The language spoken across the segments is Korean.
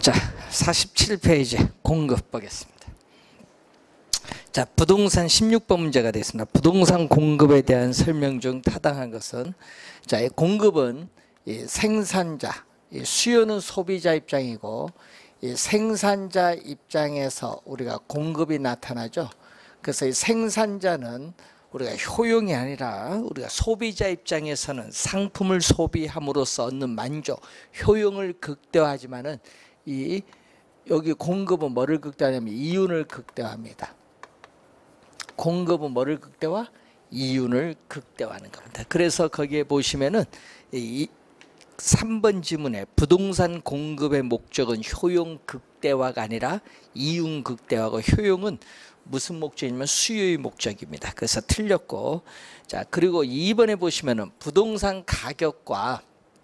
자, 47페이지 공급 보겠습니다. 자, 부동산 16번 문제가 되겠습니다. 부동산 공급에 대한 설명 중 타당한 것은, 자, 이 공급은 이 생산자, 이 수요는 소비자 입장이고, 이 생산자 입장에서 우리가 공급이 나타나죠. 그래서 이 생산자는 우리가 효용이 아니라 우리가 소비자 입장에서는 상품을 소비함으로써 얻는 만족, 효용을 극대화하지만은 이 여기 공급은 뭐를 극대화하냐면 이윤을 극대화합니다. 공급은 뭐를 극대화? 이윤을 극대화하는 겁니다. 그래서 거기에 보시면은 이 3번 지문에 부동산 공급의 목적은 효용 극대화가 아니라 이윤 극대화고, 효용은 무슨 목적이냐면 수요의 목적입니다. 그래서 틀렸고, 자, 그리고 2번에 보시면은 부동산 가격과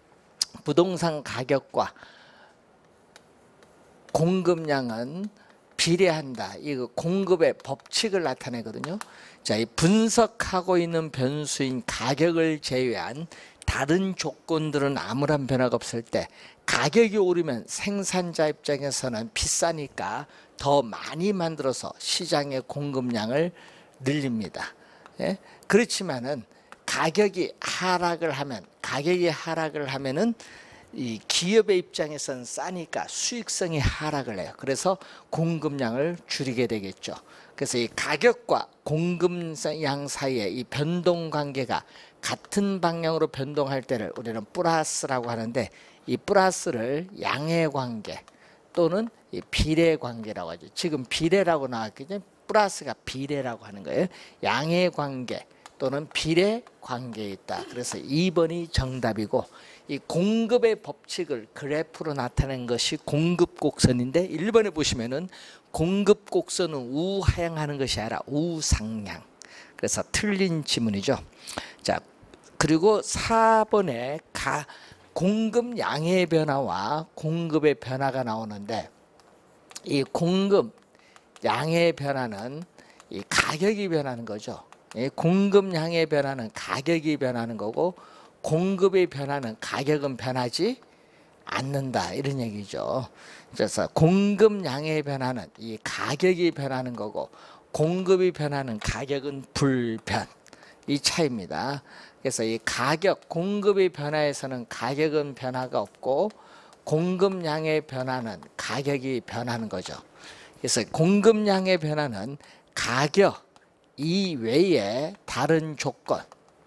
공급량은 비례한다. 이거 공급의 법칙을 나타내거든요. 자, 이 분석하고 있는 변수인 가격을 제외한 다른 조건들은 아무런 변화가 없을 때, 가격이 오르면 생산자 입장에서는 비싸니까 더 많이 만들어서 시장의 공급량을 늘립니다. 예? 그렇지만은 가격이 하락을 하면은 이 기업의 입장에서는 싸니까 수익성이 하락을 해요. 그래서 공급량을 줄이게 되겠죠. 그래서 이 가격과 공급량 사이의 이 변동 관계가 같은 방향으로 변동할 때를 우리는 플러스라고 하는데, 이 플러스를 양의 관계 또는 이 비례 관계라고 하죠. 지금 비례라고 나왔기 때문에 플러스가 비례라고 하는 거예요. 양의 관계 또는 비례 관계에 있다. 그래서 2번이 정답이고, 이 공급의 법칙을 그래프로 나타낸 것이 공급 곡선인데, 1번에 보시면은 공급 곡선은 우하향하는 것이 아니라 우상향. 그래서 틀린 지문이죠. 자, 그리고 4번에 공급 양의 변화와 공급의 변화가 나오는데, 이 공급 양의 변화는 이 가격이 변하는 거죠. 이 공급 양의 변화는 가격이 변하는 거고, 공급의 변화는 가격은 변하지 않는다, 이런 얘기죠. 그래서 공급 양의 변화는 이 가격이 변하는 거고, 공급이 변하는 가격은 불변, 이 차이입니다. 그래서 이 가격, 공급의 변화에서는 가격은 변화가 없고, 공급량의 변화는 가격이 변하는 거죠. 그래서 공급량의 변화는 가격 이외에 다른 조건,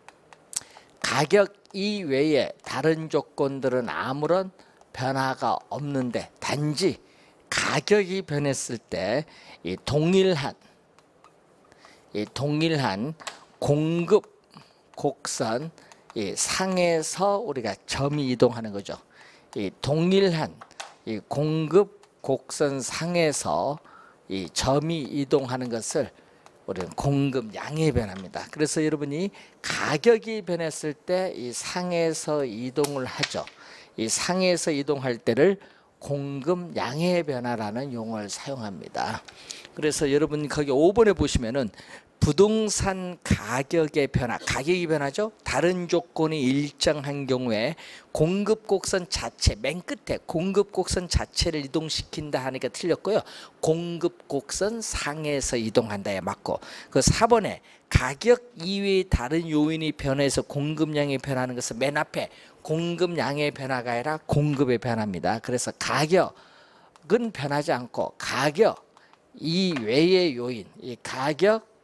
가격 이외에 다른 조건들은 아무런 변화가 없는데, 단지 가격이 변했을 때 이 동일한 공급 곡선 이 상에서 우리가 점이 이동하는 거죠. 이 동일한 이 공급 곡선 상에서 이 점이 이동하는 것을 우리는 공급 양의 변화입니다. 그래서 여러분이 가격이 변했을 때 이 상에서 이동을 하죠. 이 상에서 이동할 때를 공급 양의 변화라는 용어를 사용합니다. 그래서 여러분 거기 5번에 보시면은 부동산 가격의 변화, 가격이 변하죠. 다른 조건이 일정한 경우에 공급 곡선 자체, 맨 끝에 공급 곡선 자체를 이동시킨다 하니까 틀렸고요. 공급 곡선 상에서 이동한다에 맞고, 그 4번에 가격 이외의 다른 요인이 변해서 공급량이 변하는 것은 맨 앞에 공급량의 변화가 아니라 공급의 변화입니다. 그래서 가격은 변하지 않고 가격 이외의 요인, 이 가격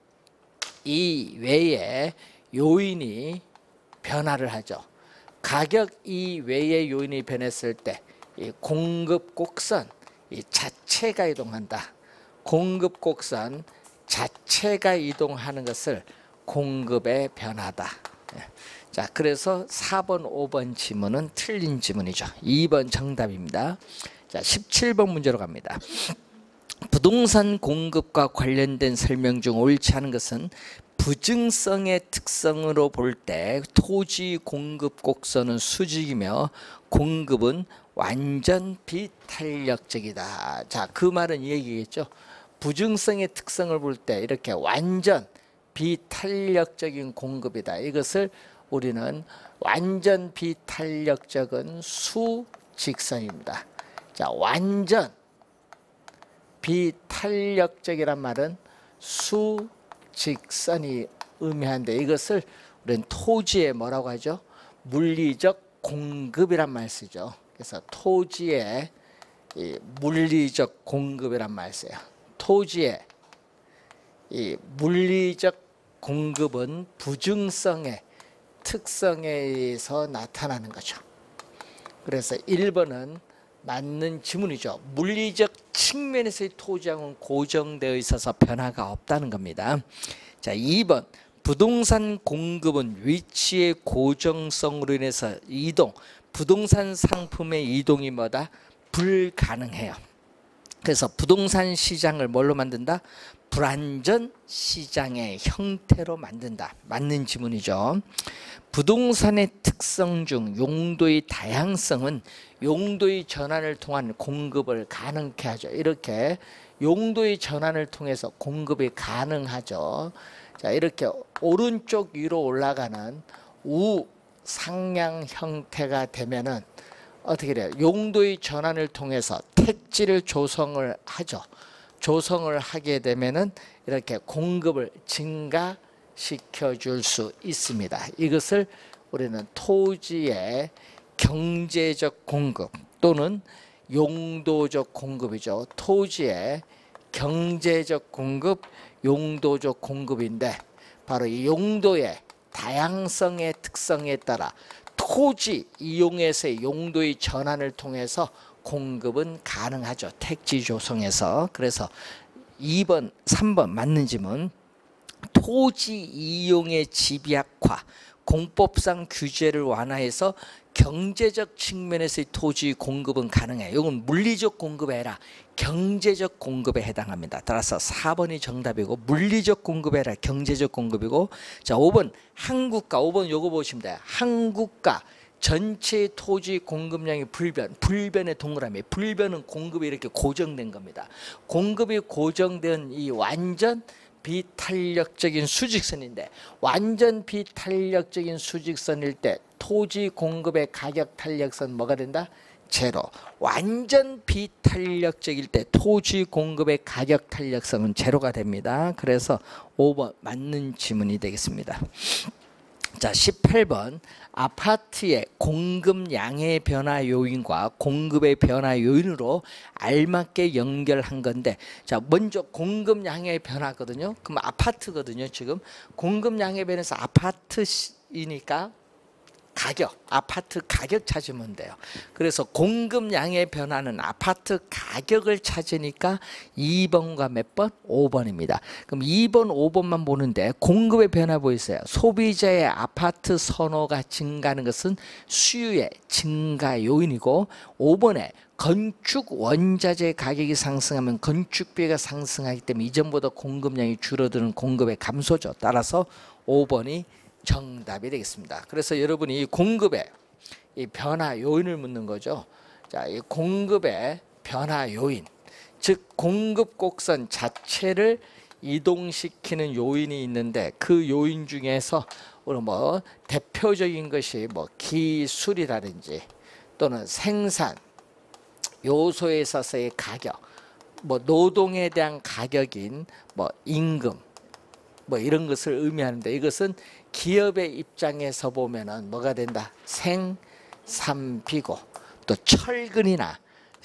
이외의 요인이 변화를 하죠. 가격 이외의 요인이 변했을 때 이 공급 곡선 이 자체가 이동한다. 공급 곡선 자체가 이동하는 것을 공급의 변화다. 자, 그래서 4번, 5번 지문은 틀린 지문이죠. 2번 정답입니다. 자, 17번 문제로 갑니다. 부동산 공급과 관련된 설명 중 옳지 않은 것은, 부증성의 특성으로 볼 때 토지 공급 곡선은 수직이며 공급은 완전 비탄력적이다. 자, 그 말은 이 얘기겠죠. 부증성의 특성을 볼 때 이렇게 완전 비탄력적인 공급이다. 이것을 우리는 완전 비탄력적인 수직선입니다. 자, 완전 비탄력적이란 말은 수직선이 의미하는데 이것을 우리는 토지의 뭐라고 하죠? 물리적 공급이란 말 쓰죠. 그래서 토지의 이 물리적 공급이란 말 써요. 토지의 이 물리적 공급은 부증성의 특성에 의해서 나타나는 거죠. 그래서 1번은 맞는 지문이죠. 물리적 측면에서의 토지양은 고정되어 있어서 변화가 없다는 겁니다. 자, 2번 부동산 공급은 위치의 고정성으로 인해서 이동, 부동산 상품의 이동이 뭐다? 불가능해요. 그래서 부동산 시장을 뭘로 만든다? 불안전 시장의 형태로 만든다. 맞는 지문이죠. 부동산의 특성 중 용도의 다양성은 용도의 전환을 통한 공급을 가능케 하죠. 이렇게 용도의 전환을 통해서 공급이 가능하죠. 자, 이렇게 오른쪽 위로 올라가는 우상향 형태가 되면은 어떻게 돼요? 용도의 전환을 통해서 택지를 조성을 하죠. 조성을 하게 되면은 이렇게 공급을 증가시켜 줄 수 있습니다. 이것을 우리는 토지의 경제적 공급 또는 용도적 공급이죠. 토지의 경제적 공급, 용도적 공급인데 바로 이 용도의 다양성의 특성에 따라 토지 이용에서의 용도의 전환을 통해서 공급은 가능하죠. 택지 조성에서. 그래서 2번, 3번 맞는 질문. 토지 이용의 집약화, 공법상 규제를 완화해서 경제적 측면에서의 토지 공급은 가능해요. 이건 물리적 공급이 아니라 경제적 공급에 해당합니다. 따라서 4번이 정답이고 물리적 공급이 아니라 경제적 공급이고, 자 5번 한국가, 5번 요거 보시면 돼요. 한국가 전체 토지 공급량이 불변, 불변의 동그라미, 불변은 공급이 이렇게 고정된 겁니다. 공급이 고정된 이 완전 비탄력적인 수직선인데, 완전 비탄력적인 수직선일 때 토지 공급의 가격 탄력선 뭐가 된다? 제로. 완전 비탄력적일 때 토지 공급의 가격 탄력성은 제로가 됩니다. 그래서 5번 맞는 지문이 되겠습니다. 자, 18번 아파트의 공급량의 변화 요인과 공급의 변화 요인으로 알맞게 연결한 건데, 자 먼저 공급량의 변화거든요. 그럼 아파트거든요. 지금 공급량의 변해서 아파트이니까 가격, 아파트 가격 찾으면 돼요. 그래서 공급량의 변화는 아파트 가격을 찾으니까 2번과 몇 번? 5번입니다. 그럼 2번, 5번만 보는데 공급의 변화 보이세요? 소비자의 아파트 선호가 증가하는 것은 수요의 증가 요인이고, 5번에 건축 원자재 가격이 상승하면 건축비가 상승하기 때문에 이전보다 공급량이 줄어드는 공급의 감소죠. 따라서 5번이 정답이 되겠습니다. 그래서 여러분이 이 공급의 이 변화 요인을 묻는 거죠. 자, 이 공급의 변화 요인, 즉 공급 곡선 자체를 이동시키는 요인이 있는데, 그 요인 중에서 우리 뭐 대표적인 것이 뭐 기술이라든지 또는 생산 요소에 있어서의 가격, 뭐 노동에 대한 가격인 뭐 임금, 뭐 이런 것을 의미하는데, 이것은 기업의 입장에서 보면은 뭐가 된다? 생산비고, 또 철근이나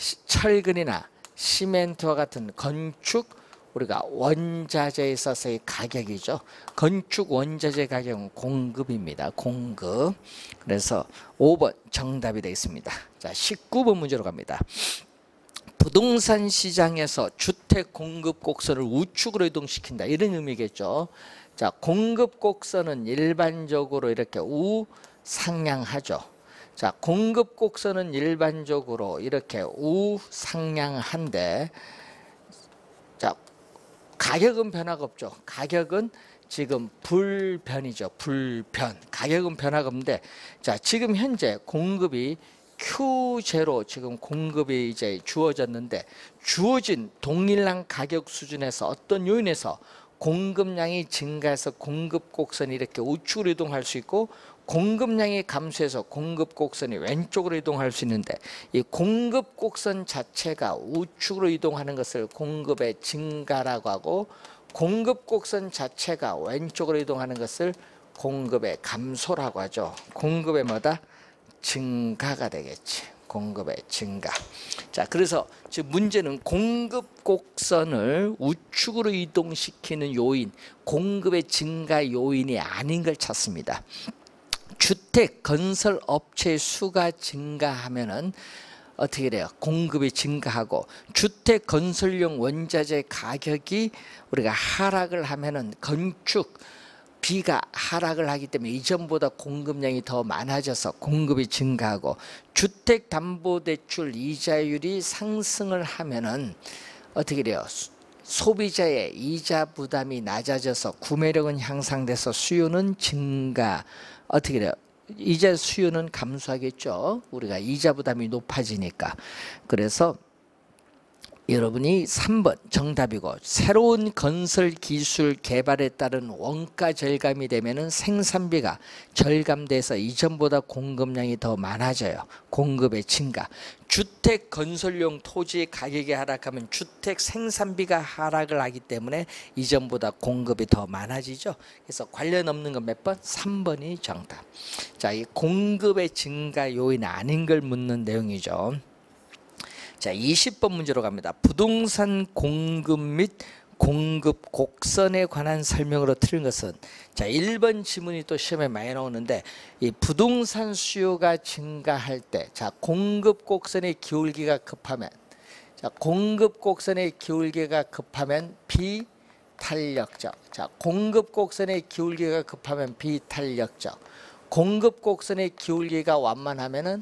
시멘트와 같은 건축 우리가 원자재에 있어서의 가격이죠. 건축 원자재 가격은 공급입니다. 공급. 그래서 5번 정답이 되겠습니다. 자, 19번 문제로 갑니다. 부동산 시장에서 주택 공급 곡선을 우측으로 이동시킨다, 이런 의미겠죠. 자, 공급 곡선은 일반적으로 이렇게 우상향하죠. 자, 공급 곡선은 일반적으로 이렇게 우상향한데, 자, 가격은 변화가 없죠. 가격은 지금 불변이죠. 불변. 가격은 변화가 없는데, 자, 지금 현재 공급이 Q0 지금 공급이 이제 주어졌는데, 주어진 동일한 가격 수준에서 어떤 요인에서 공급량이 증가해서 공급 곡선이 이렇게 우측으로 이동할 수 있고, 공급량이 감소해서 공급 곡선이 왼쪽으로 이동할 수 있는데 이 공급 곡선 자체가 우측으로 이동하는 것을 공급의 증가라고 하고 공급 곡선 자체가 왼쪽으로 이동하는 것을 공급의 감소라고 하죠. 공급의 뭐다? 증가가 되겠지. 공급의 증가. 자, 그래서 지금 문제는 공급 곡선을 우측으로 이동시키는 요인, 공급의 증가 요인이 아닌 걸 찾습니다. 주택 건설 업체의 수가 증가하면은 어떻게 돼요? 공급이 증가하고 주택 건설용 원자재 가격이 우리가 하락을 하면은 건축 비가 하락을 하기 때문에 이전보다 공급량이 더 많아져서 공급이 증가하고 주택담보대출 이자율이 상승을 하면은 어떻게 돼요? 소비자의 이자 부담이 낮아져서 구매력은 향상돼서 수요는 증가. 어떻게 돼요? 이자 수요는 감소하겠죠. 우리가 이자 부담이 높아지니까. 그래서 여러분이 3번 정답이고 새로운 건설 기술 개발에 따른 원가 절감이 되면은 생산비가 절감돼서 이전보다 공급량이 더 많아져요. 공급의 증가. 주택 건설용 토지 가격이 하락하면 주택 생산비가 하락을 하기 때문에 이전보다 공급이 더 많아지죠. 그래서 관련 없는 건 몇 번? 3번이 정답. 자, 이 공급의 증가 요인 아닌 걸 묻는 내용이죠. 자, 20번 문제로 갑니다. 부동산 공급 및 공급 곡선에 관한 설명으로 틀린 것은, 자, 1번 지문이 또 시험에 많이 나오는데 이 부동산 수요가 증가할 때, 자, 공급 곡선의 기울기가 급하면, 자, 공급 곡선의 기울기가 급하면 비탄력적. 자, 공급 곡선의 기울기가 급하면 비탄력적. 공급 곡선의 기울기가 완만하면은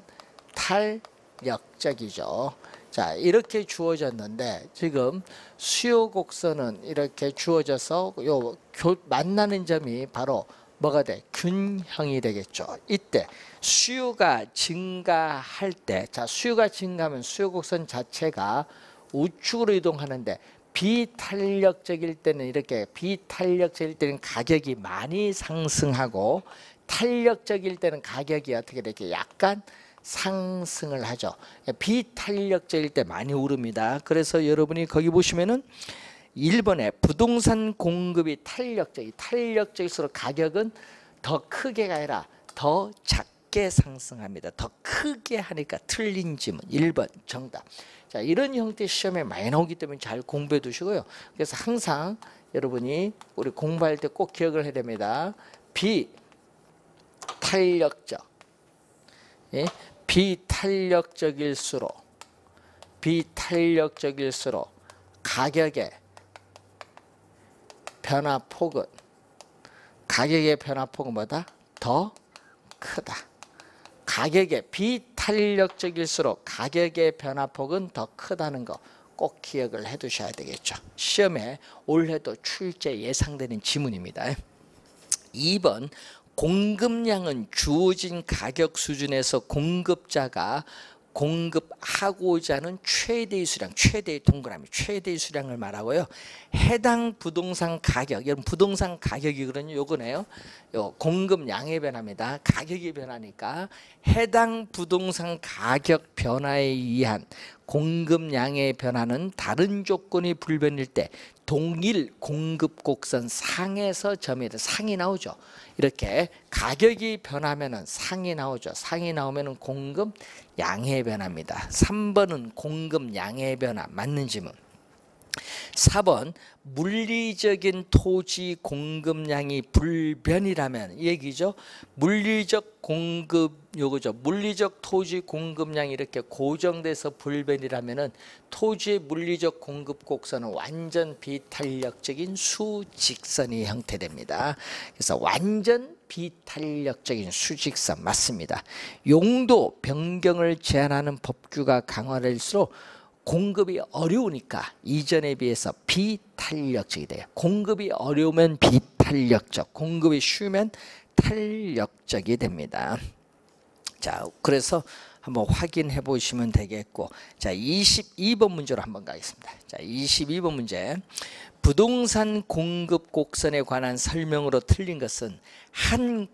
탄력적이죠. 자, 이렇게 주어졌는데 지금 수요 곡선은 이렇게 주어져서 요 만나는 점이 바로 뭐가 돼? 균형이 되겠죠. 이때 수요가 증가할 때, 자, 수요가 증가하면 수요 곡선 자체가 우측으로 이동하는데 비탄력적일 때는 이렇게 비탄력적일 때는 가격이 많이 상승하고 탄력적일 때는 가격이 어떻게 이렇게 약간 상승을 하죠. 비탄력적일 때 많이 오릅니다. 그래서 여러분이 거기 보시면은 1번에 부동산 공급이 탄력적일수록 가격은 더 크게가 아니라 더 작게 상승합니다. 더 크게 하니까 틀린 지문 1번 정답. 자, 이런 형태의 시험에 많이 나오기 때문에 잘 공부해 두시고요. 그래서 항상 여러분이 우리 공부할 때 꼭 기억을 해야 됩니다. 비탄력적, 예? 비탄력적일수록 가격의 변화폭은 뭐다? 더 크다. 가격의 비탄력적일수록 가격의 변화폭은 더 크다는 거 꼭 기억을 해 두셔야 되겠죠. 시험에 올해도 출제 예상되는 지문입니다. 2번 공급량은 주어진 가격 수준에서 공급자가 공급하고자 하는 최대의 수량, 최대의 동그라미, 최대의 수량을 말하고요. 해당 부동산 가격, 여러분 부동산 가격이거든요. 요거네요. 요 공급량의 변화입니다. 가격이 변하니까 해당 부동산 가격 변화에 의한 공급량의 변화는 다른 조건이 불변일 때 동일 공급 곡선 상에서 점에서 상이 나오죠. 이렇게 가격이 변하면은 상이 나오죠. 상이 나오면은 공급 양의 변화입니다. 3번은 공급 양의 변화 맞는 지문. 4번 물리적인 토지 공급량이 불변이라면 이 얘기죠. 물리적 공급 요거죠. 물리적 토지 공급량이 이렇게 고정돼서 불변이라면은 토지의 물리적 공급 곡선은 완전 비탄력적인 수직선이 형태됩니다. 그래서 완전 비탄력적인 수직선 맞습니다. 용도 변경을 제한하는 법규가 강화될수록 공급이 어려우니까 이전에 비해서 비탄력적이 돼요. 공급이 어려우면 비탄력적, 공급이 쉬우면 탄력적이 됩니다. 자, 그래서 한번 확인해 보시면 되겠고, 자, 22번 문제로 한번 가겠습니다. 자, 22번 문제. 부동산 공급 곡선에 관한 설명으로 틀린 것은 한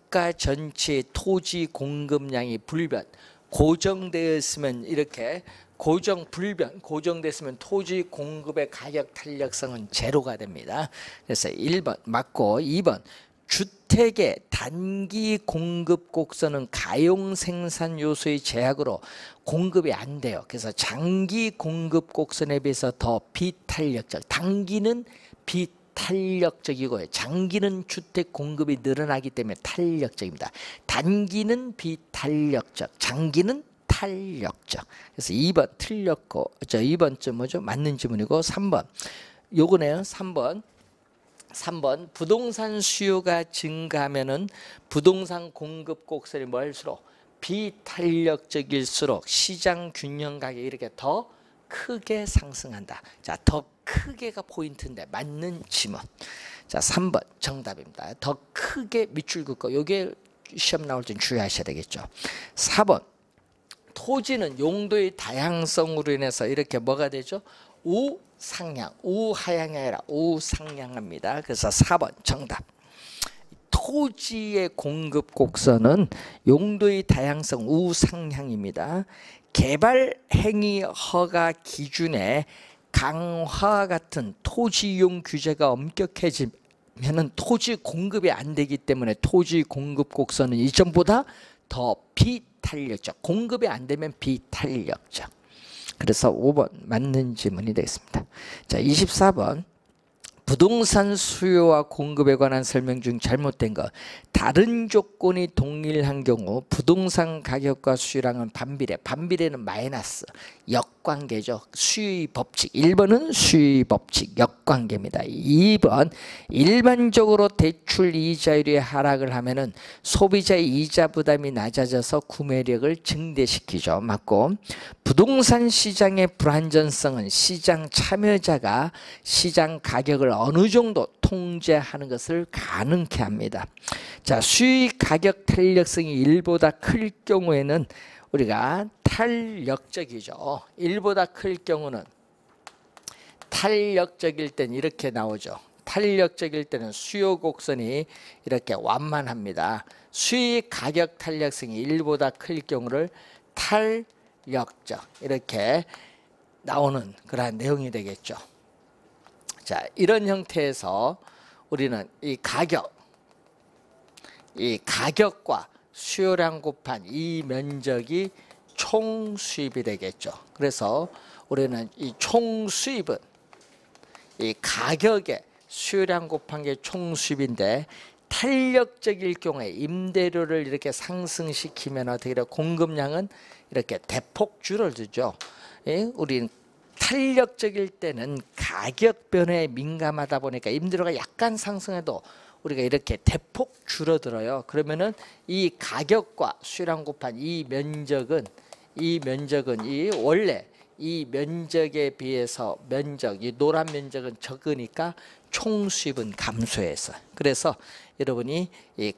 국가 전체의 토지 공급량이 불변, 고정되어 있으면 이렇게 고정됐으면 토지 공급의 가격 탄력성은 제로가 됩니다. 그래서 1번 맞고, 2번 주택의 단기 공급 곡선은 가용 생산 요소의 제약으로 공급이 안 돼요. 그래서 장기 공급 곡선에 비해서 더 비탄력적, 단기는 비탄력적이고요, 장기는 주택 공급이 늘어나기 때문에 탄력적입니다. 단기는 비탄력적, 장기는 탄력적. 그래서 2번 틀렸고, 2번쯤 뭐죠? 맞는 지문이고, 3번 요거네요. 3번 부동산 수요가 증가하면은 부동산 공급 곡선이 뭘수록 비탄력적일수록 시장 균형 가격이 이렇게 더 크게 상승한다. 자, 더 크게가 포인트인데 맞는 지문. 자, 3번 정답입니다. 더 크게 밑줄 긋고, 요게 시험 나올 땐 주의하셔야 되겠죠. 4번 토지는 용도의 다양성으로 인해서 이렇게 뭐가 되죠? 우상향, 우하향이 아니라 우상향합니다. 그래서 4번 정답. 토지의 공급 곡선은 용도의 다양성 우상향입니다. 개발 행위 허가 기준에 강화와 같은 토지 이용 규제가 엄격해지면은 토지 공급이 안 되기 때문에 토지 공급 곡선은 이전보다 더 비탄력적, 공급이 안 되면 비탄력적. 그래서 5번 맞는 질문이 되겠습니다. 자, 24번 부동산 수요와 공급에 관한 설명 중 잘못된 것. 다른 조건이 동일한 경우 부동산 가격과 수요량은 반비례. 반비례는 마이너스. 역관계죠. 수의 법칙. 1번은 수의 법칙. 역관계입니다. 2번 일반적으로 대출 이자율이 하락을 하면은 소비자의 이자 부담이 낮아져서 구매력을 증대시키죠. 맞고, 부동산 시장의 불안전성은 시장 참여자가 시장 가격을 어느 정도 통제하는 것을 가능케 합니다. 자, 수익 가격 탄력성이 1보다 클 경우에는 우리가 탄력적이죠. 1보다 클 경우는 탄력적일 땐 이렇게 나오죠. 탄력적일 때는 수요 곡선이 이렇게 완만합니다. 수익 가격 탄력성이 1보다 클 경우를 탄력적 이렇게 나오는 그러한 내용이 되겠죠. 자, 이런 형태에서 우리는 이 가격과 수요량 곱한 이 면적이 총 수입이 되겠죠. 그래서 우리는 이 총 수입은 이 가격의 수요량 곱한 게 총 수입인데, 탄력적일 경우에 임대료를 이렇게 상승시키면 어떻게 돼요? 공급량은 이렇게 대폭 줄어들죠. 예? 우리는 탄력적일 때는 가격 변화에 민감하다 보니까 임대료가 약간 상승해도 우리가 이렇게 대폭 줄어들어요. 그러면은 이 가격과 수요량 곱한 이 면적은 원래 이 면적에 비해서 이 노란 면적은 적으니까 총 수입은 감소해서, 그래서 여러분이 이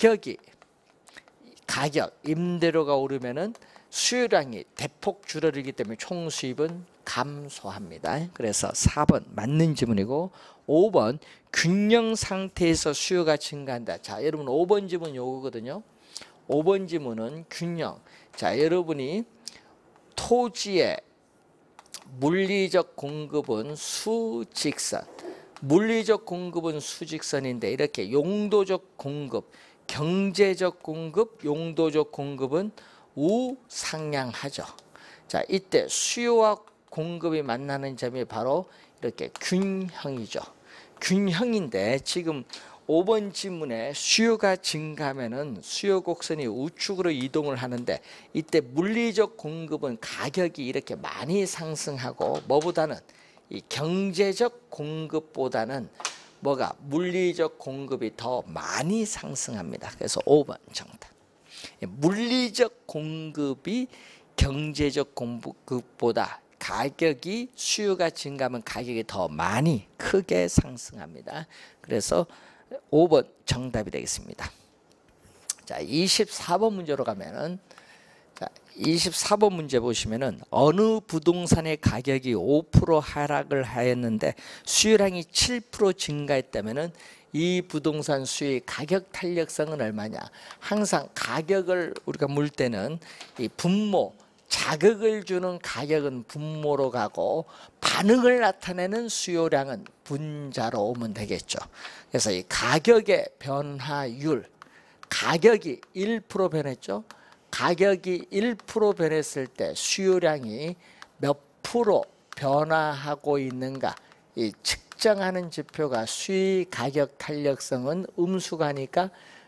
가격 임대료가 오르면은 수요량이 대폭 줄어들기 때문에 총 수입은 감소합니다. 그래서 4번 맞는 지문이고, 5번 균형 상태에서 수요가 증가한다. 자, 여러분 5번 지문 요거거든요. 5번 지문은 균형. 자, 여러분이 토지의 물리적 공급은 수직선, 물리적 공급은 수직선인데 이렇게 용도적 공급, 경제적 공급, 용도적 공급은 우상향하죠. 자, 이때 수요와 공급이 만나는 점이 바로 이렇게 균형이죠. 균형인데 지금 5번 지문에 수요가 증가하면은 수요 곡선이 우측으로 이동을 하는데, 이때 물리적 공급은 가격이 이렇게 많이 상승하고 뭐보다는 이 경제적 공급보다는 뭐가 물리적 공급이 더 많이 상승합니다. 그래서 5번 정답. 물리적 공급이 경제적 공급보다 가격이 수요가 증가하면 가격이 더 많이 크게 상승합니다. 그래서 5번 정답이 되겠습니다. 자, 24번 문제로 가면은, 자, 24번 문제 보시면은 어느 부동산의 가격이 5% 하락을 하였는데 수요량이 7% 증가했다면은 이 부동산 수익 가격 탄력성은 얼마냐? 항상 가격을 우리가 물 때는 이 분모, 자극을 주는 가격은 분모로 가고 반응을 나타내는 수요량은 분자로 오면 되겠죠. 그래서 이 가격의 변화율, 가격이 1% 변했죠. 가격이 1% 변했을 때 수요량이 몇 프로 변화하고 있는가, 이 측정하는 지표가 수익 가격 탄력성은 음수가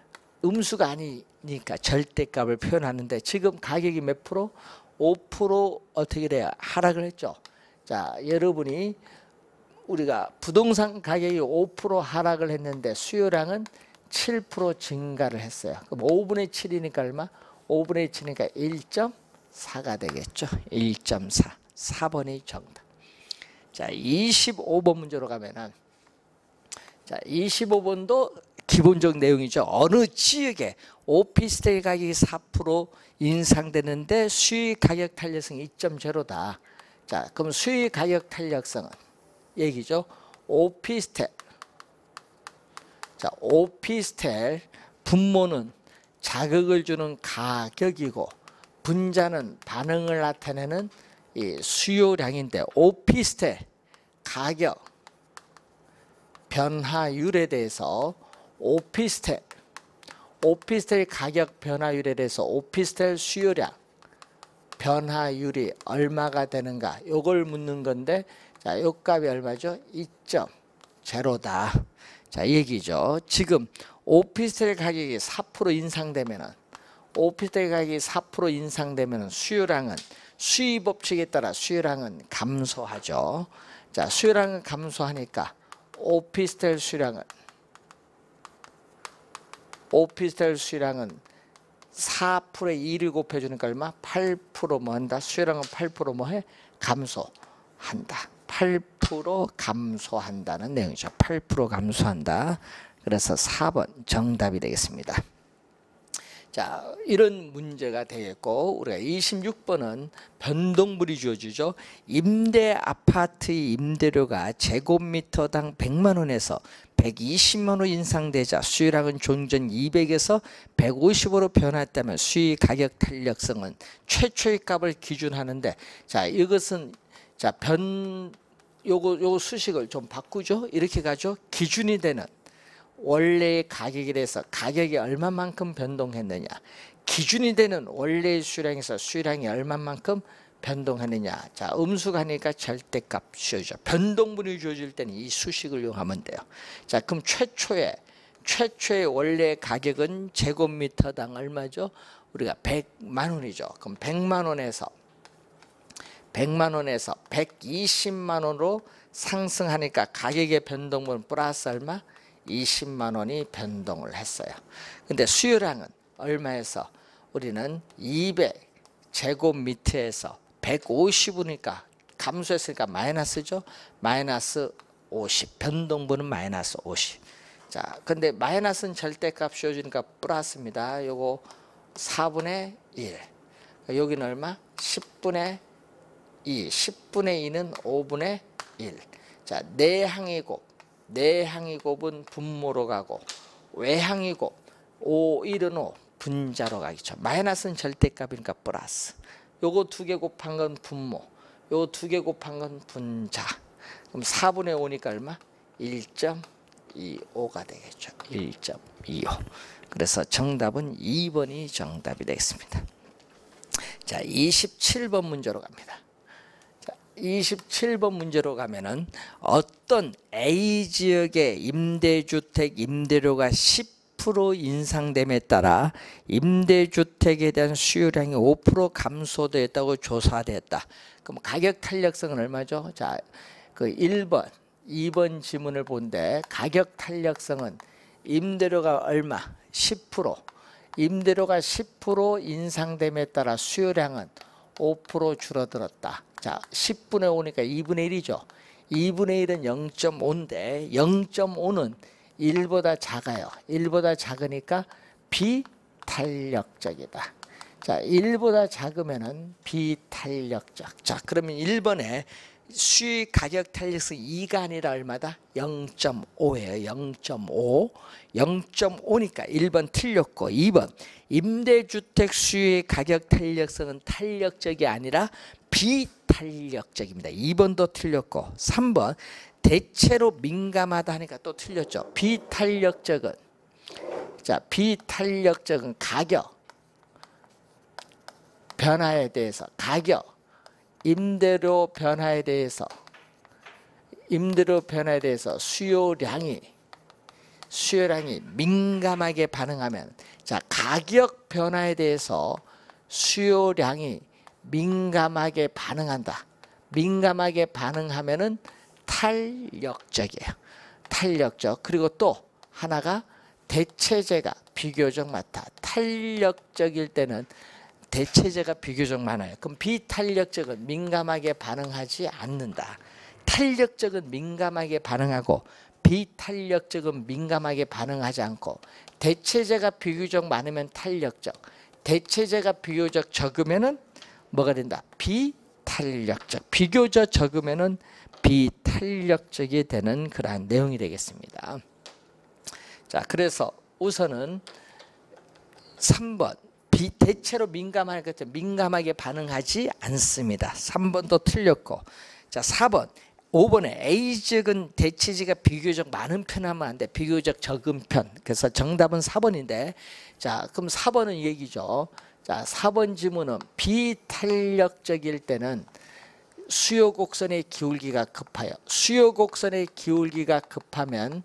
아니니까 절대값을 표현하는데, 지금 가격이 몇 프로? 5% 어떻게 돼요? 하락을 했죠. 자, 여러분이 우리가 부동산 가격이 5% 하락을 했는데 수요량은 7% 증가를 했어요. 그럼 5분의 7이니까 얼마? 5분의 7이니까 1.4가 되겠죠. 1.4. 4번이 정답. 자, 25번 문제로 가면은, 자, 25번도 기본적 내용이죠. 어느 지역에 오피스텔 가격이 4% 인상되는데 수익 가격 탄력성이 2.0다. 자, 그럼 수익 가격 탄력성은 얘기죠. 오피스텔. 자, 오피스텔 분모는 자극을 주는 가격이고 분자는 반응을 나타내는 이 수요량인데, 오피스텔 가격 변화율에 대해서 오피스텔 가격 변화율에 대해서 오피스텔 수요량 변화율이 얼마가 되는가, 요걸 묻는 건데, 자, 요 값이 얼마죠? 2.0다. 자, 이 얘기죠. 지금 오피스텔 가격이 4% 인상되면은, 오피스텔 가격이 4% 인상되면은 수요량은 수요 법칙에 따라 수요량은 감소하죠. 자, 수요량은 감소하니까 오피스텔 수요량은 4%에 2를 곱해주니까 얼마? 8% 뭐 한다? 수요량은 8% 뭐해? 감소한다. 8% 감소한다는 내용이죠. 8% 감소한다. 그래서 4번 정답이 되겠습니다. 자, 이런 문제가 되겠고, 우리가 26번은 변동물이 주어지죠. 임대 아파트의 임대료가 제곱미터당 100만 원에서 120만 원 인상되자 수요량은 종전 200에서 150으로 변화했다면 수익 가격 탄력성은 최초의 값을 기준하는데, 자, 이것은 자, 요거 수식을 좀 바꾸죠. 이렇게 가죠. 기준이 되는 원래의 가격에 대해서 가격이 얼마만큼 변동했느냐, 기준이 되는 원래의 수량에서 수량이 얼마만큼 변동했느냐. 자, 음수가 하니까 절대값 주어져. 변동분이 주어질 때는 이 수식을 이용하면 돼요. 자, 그럼 최초의 원래 가격은 제곱미터당 얼마죠? 우리가 100만 원이죠. 그럼 100만 원에서 120만 원으로 상승하니까 가격의 변동분 플러스 얼마? 20만 원이 변동을 했어요. 근데 수요량은 얼마에서? 우리는 200 제곱미터에서 150이니까 감소했으니까 마이너스죠. 마이너스 50. 변동분은 마이너스 50. 자, 근데 마이너스는 절대값 씌워주니까 플러스입니다. 요거 4분의 1. 여기는 얼마? 10분의 2. 10분의 2는 5분의 1. 자, 내항이 곱은 분모로 가고, 외항이 곱 5, 1은 5 분자로 가겠죠. 마이너스는 절대값이니까 플러스. 요거 2개 곱한 건 분모, 요거 2개 곱한 건 분자. 그럼 4분의 5니까 얼마? 1.25가 되겠죠. 1.25. 그래서 정답은 2번이 정답이 되겠습니다. 자, 27번 문제로 갑니다. 27번 문제로 가면은 어떤 A 지역의 임대주택 임대료가 10% 인상됨에 따라 임대주택에 대한 수요량이 5% 감소되었다고 조사됐다. 그럼 가격 탄력성은 얼마죠? 자, 그 1번, 2번 지문을 본데 가격 탄력성은 임대료가 얼마? 10%. 임대료가 10% 인상됨에 따라 수요량은 5% 줄어들었다. 자, 10분의 5니까 2분의 1이죠. 2분의 1은 0.5인데 0.5는 1보다 작아요. 1보다 작으니까 비탄력적이다. 자, 1보다 작으면은 비탄력적. 자, 그러면 1번에 수익 가격 탄력성 2가 아니라 얼마다? 0.5예요. 0.5. 0.5니까 1번 틀렸고, 2번 임대주택 수익 가격 탄력성은 탄력적이 아니라 비탄력적입니다. 2번도 틀렸고, 3번 대체로 민감하다 하니까 또 틀렸죠. 비탄력적은, 자, 비탄력적은 가격 변화에 대해서, 가격 임대료 변화에 대해서, 임대료 변화에 대해서 수요량이 민감하게 반응하면, 자, 가격 변화에 대해서 수요량이 민감하게 반응한다. 민감하게 반응하면은 탄력적이에요. 탄력적. 그리고 또 하나가 대체재가 비교적 많다. 탄력적일 때는 대체재가 비교적 많아요. 그럼 비탄력적은 민감하게 반응하지 않는다. 탄력적은 민감하게 반응하고 비탄력적은 민감하게 반응하지 않고, 대체재가 비교적 많으면 탄력적, 대체재가 비교적 적으면은 뭐가 된다? 비탄력적. 비교적 적으면은 비탄력적이 되는 그러한 내용이 되겠습니다. 자, 그래서 우선은 3번 대체로 민감할 것 같아요. 민감하게 반응하지 않습니다. 3번도 틀렸고, 자, 4번 5번에 A적은 대체재가 비교적 많은 편 하면 안 돼. 비교적 적은 편. 그래서 정답은 4번인데, 자, 그럼 4번은 이 얘기죠. 자, 4번 지문은 비탄력적일 때는 수요 곡선의 기울기가 급하여, 수요 곡선의 기울기가 급하면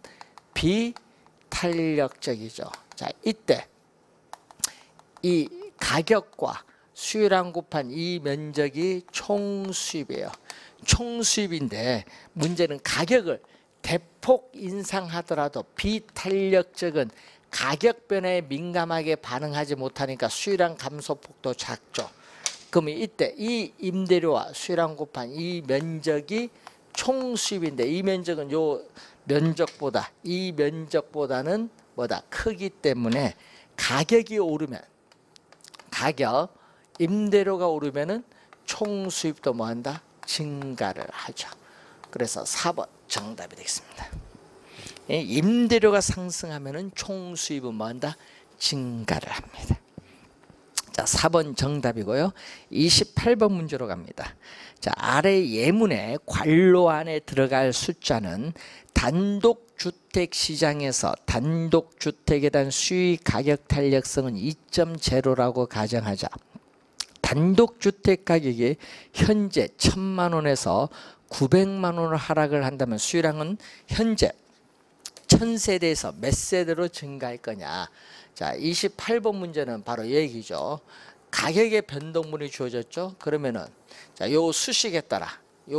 비탄력적이죠. 자, 이때 이 가격과 수요량 곱한 이 면적이 총수입이에요. 총수입인데 문제는 가격을 대폭 인상하더라도 비탄력적은 가격 변화에 민감하게 반응하지 못하니까 수요량 감소폭도 작죠. 그러면 이때 이 임대료와 수요량 곱한 이 면적이 총수입인데, 이 면적은 요 면적보다, 이 면적보다는 뭐다? 크기 때문에 가격이 오르면, 가격, 임대료가 오르면은 총수입도 뭐한다? 증가를 하죠. 그래서 4번 정답이 되겠습니다. 임대료가 상승하면은 총수입은 뭐한다? 증가를 합니다. 자, 4번 정답이고요. 28번 문제로 갑니다. 자, 아래 예문의 괄호 안에 들어갈 숫자는 단독주택 시장에서 단독주택에 대한 수익 가격 탄력성은 2.0라고 가정하자. 단독주택 가격이 현재 1,000만 원에서 900만 원을 하락을 한다면 수요량은 현재 1000세대에서 몇 세대로 증가할 거냐. 자, 28번 문제는 바로 이 얘기죠. 가격의 변동분이 주어졌죠. 그러면은 자, 요 수식에 따라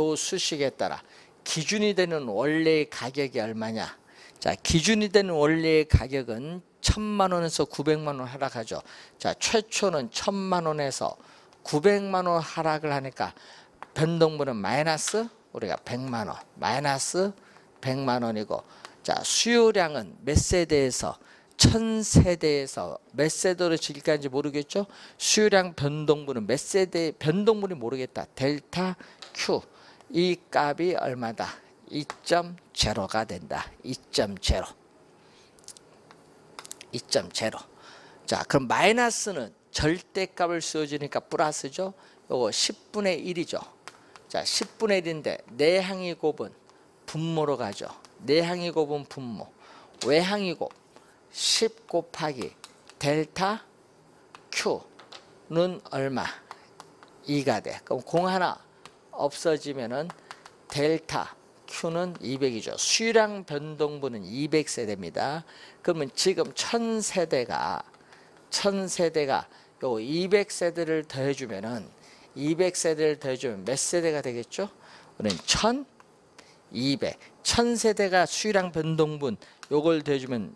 기준이 되는 원래의 가격이 얼마냐. 자, 기준이 되는 원래의 가격은 1,000만 원에서 900만 원 하락하죠. 자, 최초는 1,000만 원에서 900만 원 하락을 하니까 변동분은 마이너스 우리가 100만 원, 마이너스 100만 원이고, 자, 수요량은 몇 세대에서 1000세대에서 몇 세대로 질까지 모르겠죠. 수요량 변동분은 몇 세대 변동분이 모르겠다. 델타 Q 이 값이 얼마다? 2.0가 된다. 2.0. 자, 그럼 마이너스는 절대값을 쓰여주니까 플러스죠. 요거 10분의 1이죠. 자, 10분의 1인데 내항이 곱은 분모로 가죠. 내항이 곱은 분모. 외항이 곱 10 곱하기 델타 Q는 얼마? 2가 돼. 그럼 공 하나 없어지면은 델타 Q는 200이죠. 수요량 변동분은 200세대입니다. 그러면 지금 1000세대가 요 200세대를 더해주면은 200세대를 더해주면 몇 세대가 되겠죠? 우리는 1200. 1000세대가 수요량 변동분 요걸 더해주면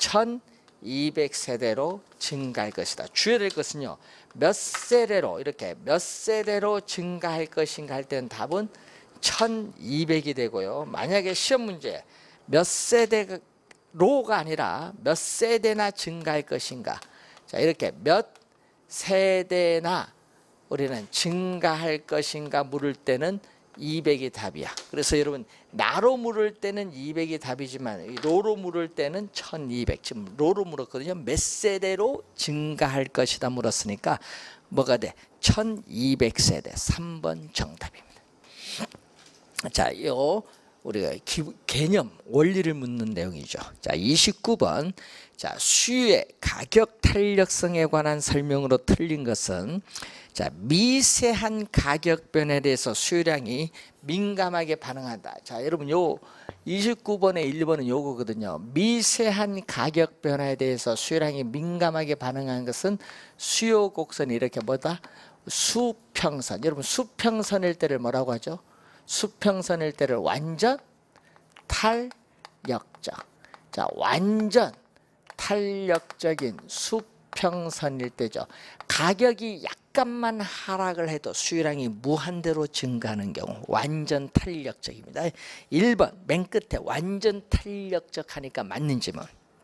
1200세대로 증가할 것이다. 주의해야 될 것은요. 몇 세대로 이렇게 몇 세대로 증가할 것인가 할 때는 답은 1200이 되고요. 만약에 시험 문제 몇 세대로가 아니라 몇 세대나 증가할 것인가. 자, 이렇게 몇 세대나 우리는 증가할 것인가 물을 때는 200이 답이야. 그래서 여러분 나로 물을 때는 200이 답이지만 로로 물을 때는 1200. 지금 로로 물었거든요. 몇 세대로 증가할 것이다 물었으니까 뭐가 돼? 1200세대. 3번 정답입니다. 자, 요 우리가 개념 원리를 묻는 내용이죠. 자, 29번. 자, 수유의 가격 탄력성에 관한 설명으로 틀린 것은 자, 미세한 가격 변화에 대해서 수요량이 민감하게 반응한다. 자, 여러분 요 29번의 1번은 요거거든요. 미세한 가격 변화에 대해서 수요량이 민감하게 반응하는 것은 수요 곡선이 이렇게 뭐다? 수평선. 여러분 수평선일 때를 뭐라고 하죠? 수평선일 때를 완전 탄력적. 자, 완전 탄력적인 수평선일 때죠. 가격이 약간만 하락을 해도 수요량이 무한대로 증가하는 경우 완전 탄력적입니다. 1번 맨 끝에 완전 탄력적 하니까 맞는 질문.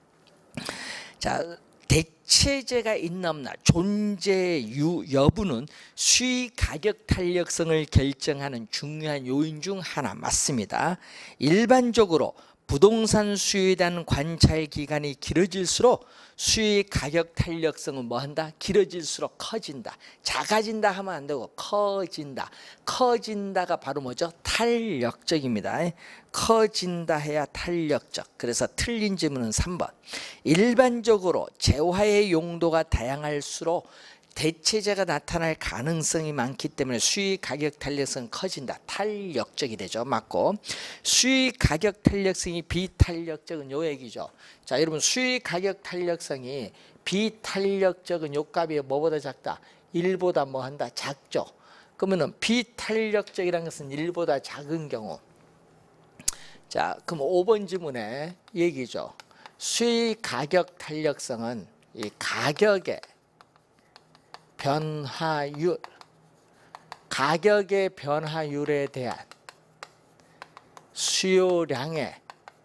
자, 대체제가 있나 없나 존재 여부는 수의 가격 탄력성을 결정하는 중요한 요인 중 하나 맞습니다. 일반적으로 부동산 수요에 대한 관찰 기간이 길어질수록 수의 가격 탄력성은 뭐한다? 길어질수록 커진다. 작아진다 하면 안 되고 커진다. 커진다가 바로 뭐죠? 탄력적입니다. 커진다 해야 탄력적. 그래서 틀린 질문은 3번. 일반적으로 재화의 용도가 다양할수록 대체제가 나타날 가능성이 많기 때문에 수의 가격 탄력성은 커진다. 탄력적이 되죠. 맞고. 수의 가격 탄력성이 비탄력적은 요 얘기죠. 자, 여러분 수의 가격 탄력성이 비탄력적은 요 값이 뭐보다 작다? 1보다 뭐 한다? 작죠. 그러면은 비탄력적이라는 것은 1보다 작은 경우. 자, 그럼 5번 지문에 얘기죠. 수의 가격 탄력성은 이 가격의 변화율, 가격의 변화율에 대한 수요량의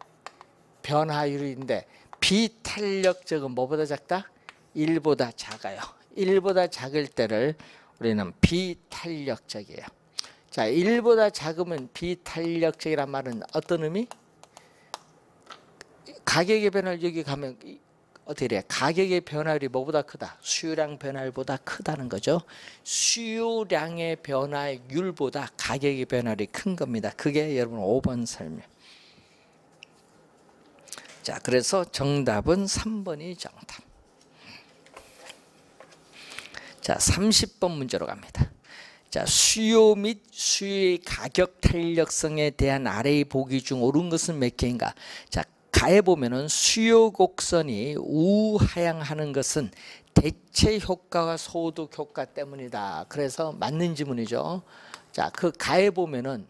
변화율인데 비탄력적은 뭐보다 작다? 1보다 작아요. 1보다 작을 때를 우리는 비탄력적이에요. 자, 1보다 작으면 비탄력적이란 말은 어떤 의미? 가격의 변화율 여기 가면 어떻게 돼? 가격의 변화율이 뭐보다 크다? 수요량 변화율보다 크다는 거죠. 수요량의 변화율보다 가격의 변화율이 큰 겁니다. 그게 여러분 5번 설명. 자, 그래서 정답은 3번이 정답. 자, 30번 문제로 갑니다. 자, 수요 및 수요의 가격 탄력성에 대한 아래의 보기 중 옳은 것은 몇 개인가? 자, 가에 보면은 수요 곡선이 우하향하는 것은 대체 효과와 소득 효과 때문이다. 그래서 맞는 지문이죠. 자, 그 가에 보면은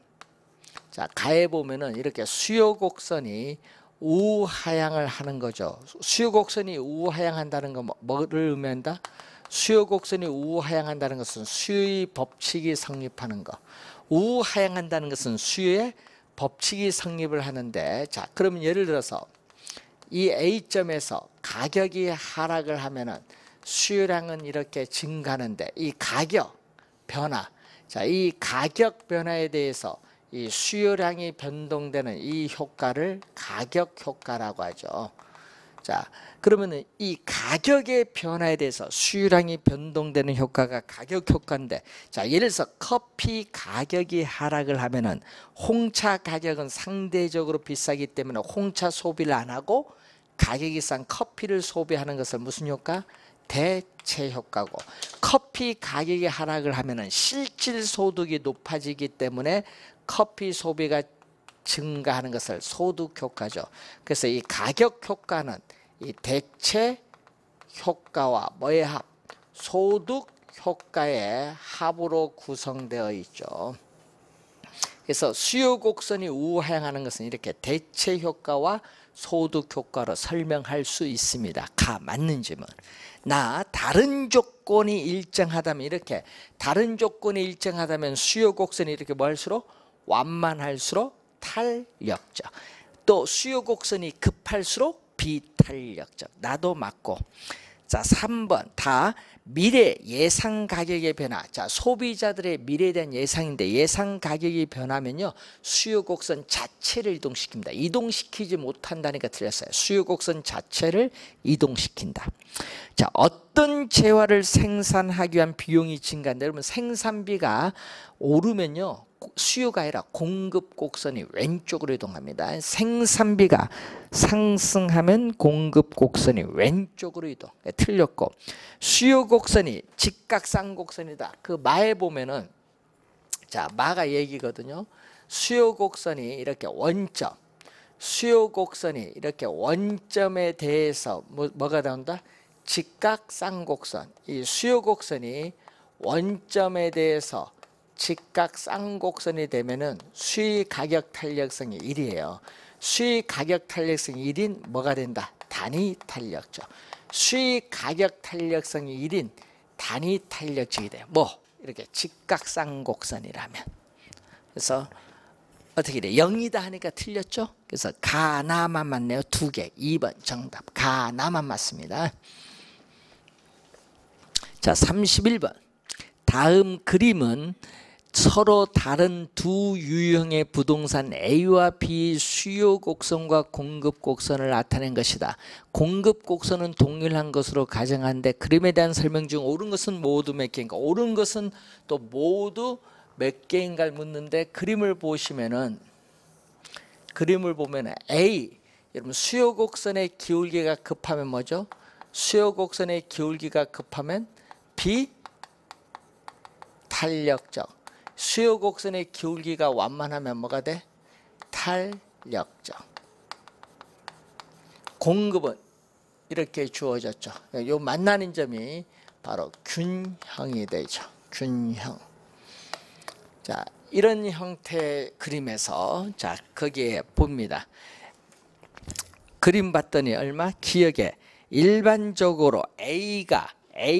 이렇게 수요 곡선이 우하향을 하는 거죠. 수요 곡선이 우하향한다는 건 뭐를 의미한다? 수요 곡선이 우하향한다는 것은 수요의 법칙이 성립하는 거. 우하향한다는 것은 수요의 법칙이 성립을 하는데, 자, 그러면 예를 들어서 이 A점에서 가격이 하락을 하면은 수요량은 이렇게 증가하는데 이 가격 변화, 자, 이 가격 변화에 대해서 이 수요량이 변동되는 이 효과를 가격 효과라고 하죠. 자, 그러면은 이 가격의 변화에 대해서 수요량이 변동되는 효과가 가격 효과인데, 자, 예를 들어서 커피 가격이 하락을 하면은 홍차 가격은 상대적으로 비싸기 때문에 홍차 소비를 안 하고 가격이 싼 커피를 소비하는 것을 무슨 효과? 대체 효과고, 커피 가격이 하락을 하면은 실질 소득이 높아지기 때문에 커피 소비가 증가하는 것을 소득 효과죠. 그래서 이 가격 효과는 이 대체 효과와 뭐의 합? 소득 효과의 합으로 구성되어 있죠. 그래서 수요 곡선이 우하향하는 것은 이렇게 대체 효과와 소득 효과로 설명할 수 있습니다. 가 맞는 질문. 나 다른 조건이 일정하다면 이렇게 다른 조건이 일정하다면 수요 곡선이 이렇게 뭐 할수록 완만할수록 탄력적, 또 수요 곡선이 급할수록 비탄력적. 나도 맞고. 자, 3번 다 미래 예상 가격의 변화. 자, 소비자들의 미래에 대한 예상인데 예상 가격이 변하면요 수요 곡선 자체를 이동시킵니다. 이동시키지 못한다니까 틀렸어요. 수요 곡선 자체를 이동시킨다. 자, 어떤 재화를 생산하기 위한 비용이 증가한다. 여러분 생산비가 오르면요 수요가 아니라 공급 곡선이 왼쪽으로 이동합니다. 생산비가 상승하면 공급 곡선이 왼쪽으로 이동. 틀렸고 수요 곡선이 직각상곡선이다. 그 마에 보면은 자 마가 얘기거든요. 수요 곡선이 이렇게 원점, 수요 곡선이 이렇게 원점에 대해서 뭐가 나온다? 직각쌍곡선. 이 수요 곡선이 원점에 대해서 직각쌍곡선이 되면은 수익 가격 탄력성이 1이에요. 수익 가격 탄력성이 1인 뭐가 된다? 단위 탄력적. 수익 가격 탄력성이 1인 단위 탄력적이 돼요. 뭐 이렇게 직각쌍곡선이라면. 그래서 어떻게 돼? 0이다 하니까 틀렸죠? 그래서 가나만 맞네요. 2개. 2번 정답. 가나만 맞습니다. 자, 31번. 다음 그림은 서로 다른 두 유형의 부동산 A와 B 수요 곡선과 공급 곡선을 나타낸 것이다. 공급 곡선은 동일한 것으로 가정하는데 그림에 대한 설명 중 옳은 것은 모두 몇 개인가? 옳은 것은 또 모두 몇 개인가를 묻는데 그림을 보시면은 A 여러분 수요 곡선의 기울기가 급하면 뭐죠? 수요 곡선의 기울기가 급하면 B 탄력적. 수요 곡선의 기울기가 완만하면 뭐가 돼? 탄력적. 공급은 이렇게 주어졌죠. 이 만나는 점이 바로 균형이 되죠. 균형. 자, 이런 형태의 그림에서 자 거기에 봅니다. 그림 봤더니 얼마? 기억에 일반적으로 A가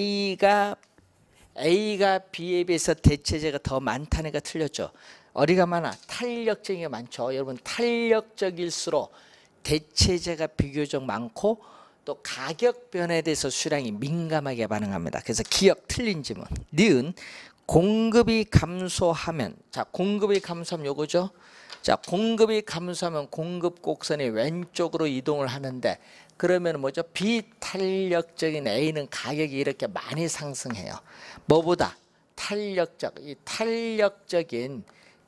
B에 비해서 대체제가 더 많다는 거 틀렸죠. 어디가 많아? 탄력적인 게 많죠. 여러분 탄력적일수록 대체제가 비교적 많고 또 가격 변화에 대해서 수량이 민감하게 반응합니다. 그래서 기억 틀린 지문. 니은 공급이 감소하면 자 공급이 감소하면 요거죠. 자 공급이 감소하면 공급 곡선이 왼쪽으로 이동을 하는데 그러면 뭐죠? 비탄력적인 A는 가격이 이렇게 많이 상승해요. 뭐보다? 이 탄력적인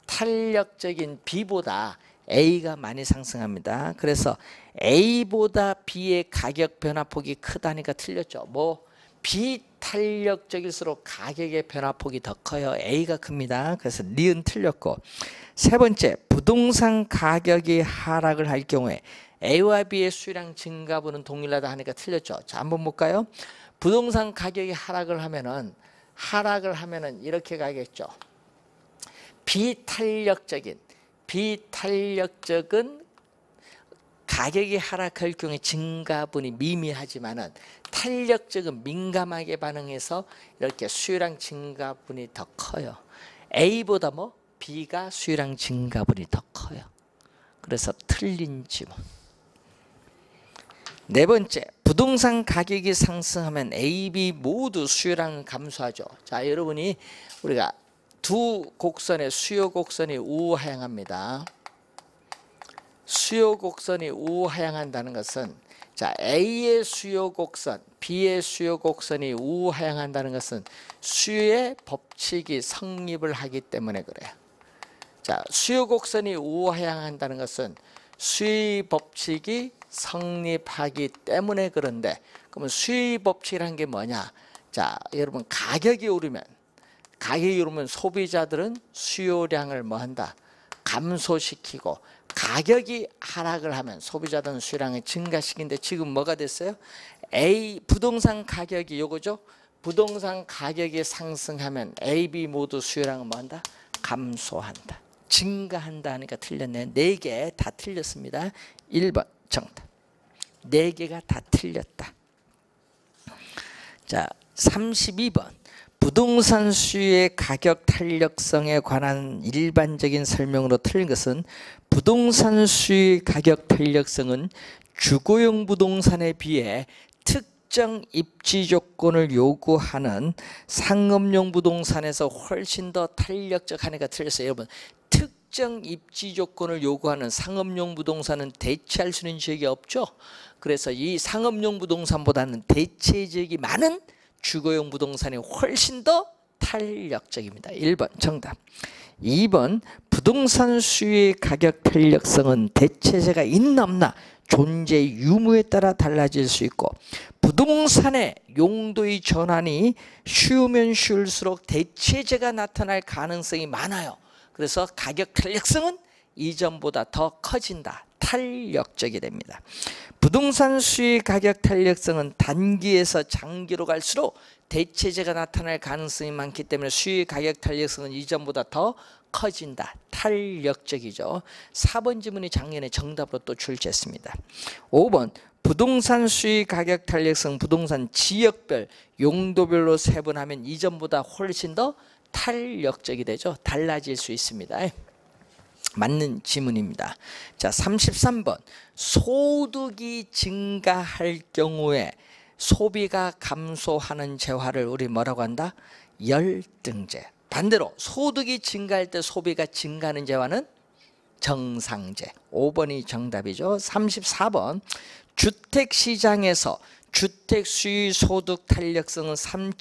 B보다 A가 많이 상승합니다. 그래서 A보다 B의 가격 변화폭이 크다니까 틀렸죠. 뭐 비탄력적일수록 가격의 변화폭이 더 커요. A가 큽니다. 그래서 니은 틀렸고 세 번째 부동산 가격이 하락을 할 경우에 A와 B의 수량 증가분은 동일하다 하니까 틀렸죠. 자, 한번 볼까요? 부동산 가격이 하락을 하면은 이렇게 가겠죠. 비탄력적인 가격이 하락할 경우에 증가분이 미미하지만은 탄력적은 민감하게 반응해서 이렇게 수요량 증가분이 더 커요. A보다 뭐 B가 수요량 증가분이 더 커요. 그래서 틀린 지문. 네 번째, 부동산 가격이 상승하면 A, B 모두 수요량은 감소하죠. 자, 여러분이 우리가 두 곡선의 수요 곡선이 우하향합니다. 수요 곡선이 우하향한다는 것은 자, A의 수요 곡선, B의 수요 곡선이 우하향한다는 것은 수요의 법칙이 성립을 하기 때문에 그래요. 자, 수요 곡선이 우하향한다는 것은 수의 법칙이 성립하기 때문에 그런데 그러면 수의 법칙이라는 게 뭐냐? 자, 여러분 가격이 오르면 소비자들은 수요량을 뭐 한다? 감소시키고 가격이 하락을 하면 소비자들은 수요량을 증가시키는데 지금 뭐가 됐어요? 부동산 가격이 요거죠? 부동산 가격이 상승하면 A, B 모두 수요량은 뭐 한다? 감소한다. 증가한다 하니까 틀렸네. 4개 다 틀렸습니다. 1번 정답. 4개가 다 틀렸다. 자, 32번. 부동산 수요의 가격 탄력성에 관한 일반적인 설명으로 틀린 것은 부동산 수요의 가격 탄력성은 주거용 부동산에 비해 특정 입지 조건을 요구하는 상업용 부동산에서 훨씬 더 탄력적 하니까 틀렸어요. 여러분, 특정 입지 조건을 요구하는 상업용 부동산은 대체할 수 있는 지역이 없죠. 그래서 이 상업용 부동산보다는 대체 지역이 많은 주거용 부동산이 훨씬 더 탄력적입니다. 1번 정답. 2번 부동산 수요의 가격 탄력성은 대체재가 있나 없나 존재 유무에 따라 달라질 수 있고, 부동산의 용도의 전환이 쉬우면 쉬울수록 대체재가 나타날 가능성이 많아요. 그래서 가격 탄력성은 이전보다 더 커진다. 탄력적이 됩니다. 부동산 수요의 가격 탄력성은 단기에서 장기로 갈수록 대체재가 나타날 가능성이 많기 때문에 수요의 가격 탄력성은 이전보다 더 커진다. 탄력적이죠. 4번 지문이 작년에 정답으로 또 출제했습니다. 5번 부동산 수요 가격 탄력성 부동산 지역별 용도별로 세분하면 이전보다 훨씬 더 탄력적이 되죠. 달라질 수 있습니다. 맞는 지문입니다. 자, 33번 소득이 증가할 경우에 소비가 감소하는 재화를 우리 뭐라고 한다? 열등재. 반대로 소득이 증가할 때 소비가 증가하는 재화는 정상재. 5번이 정답이죠. 34번 주택시장에서 주택 수요 소득 탄력성은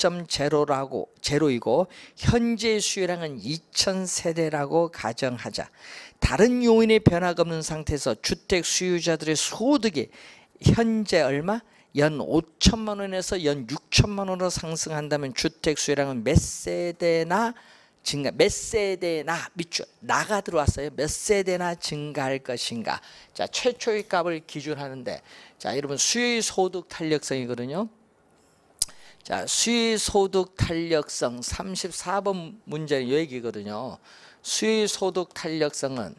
3.0이고 현재 수요량은 2,000세대라고 가정하자. 다른 요인의 변화가 없는 상태에서 주택 수요자들의 소득이 현재 얼마? 연 5천만 원에서 연 6천만 원으로 상승한다면 주택 수요량은 몇 세대나 증가, 몇 세대나 밑줄 나가 들어왔어요. 몇 세대나 증가할 것인가. 자, 최초의 값을 기준하는데, 자, 여러분 수요의 소득 탄력성이거든요. 자, 수요의 소득 탄력성 34번 문제는 이 얘기거든요. 수요의 소득 탄력성은,